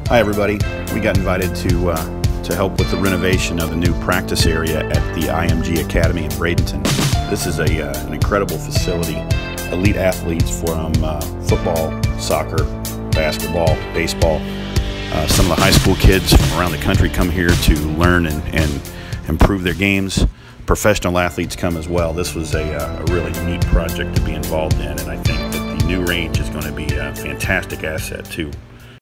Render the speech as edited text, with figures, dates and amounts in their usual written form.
Hi everybody. We got invited to help with the renovation of a new practice area at the IMG Academy in Bradenton. This is an incredible facility. Elite athletes from football, soccer, basketball, baseball. Some of the high school kids from around the country come here to learn and improve their games. Professional athletes come as well. This was a really neat project to be involved in, and I think that the new range is going to be a fantastic asset too.